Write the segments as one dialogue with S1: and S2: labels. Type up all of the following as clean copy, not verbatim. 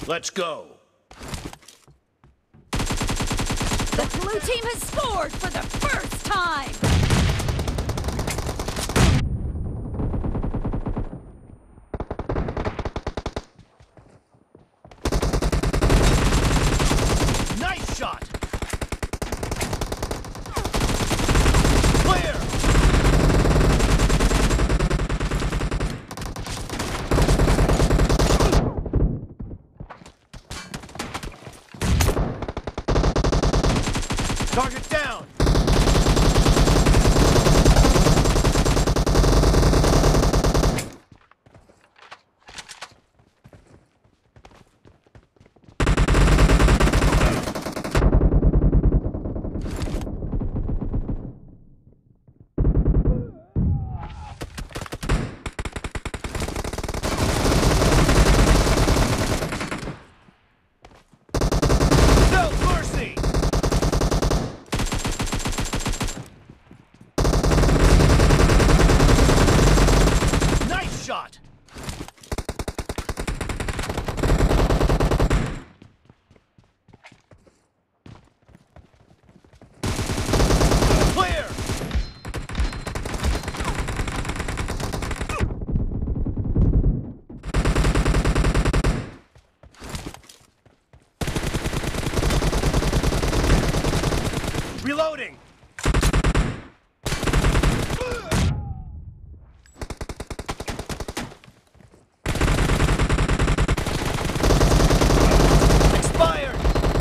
S1: Let's go.
S2: The blue team has scored for the first time!
S1: Nice shot! Clear! Target down! No mercy! Nice shot! Clear! Reloading! Expired!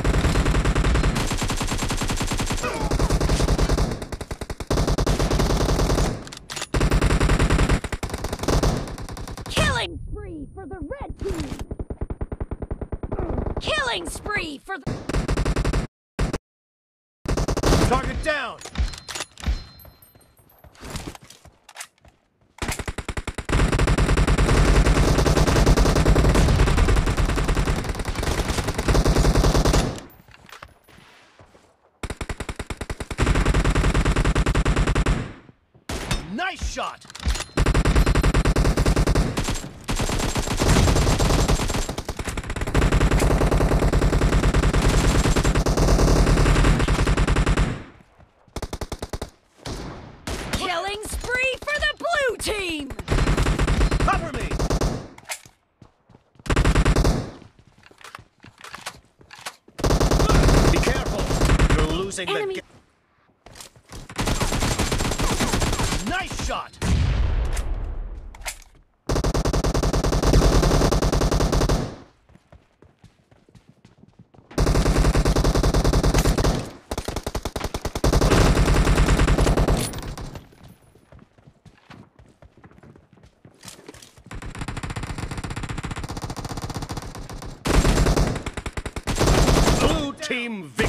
S2: Killing spree for the red team! Killing spree for the...
S1: Target down! Nice shot!
S2: Killing spree for the blue team!
S1: Cover me! Be careful! You're losing
S2: Enemy-
S1: the game. Nice shot! Blue team victory!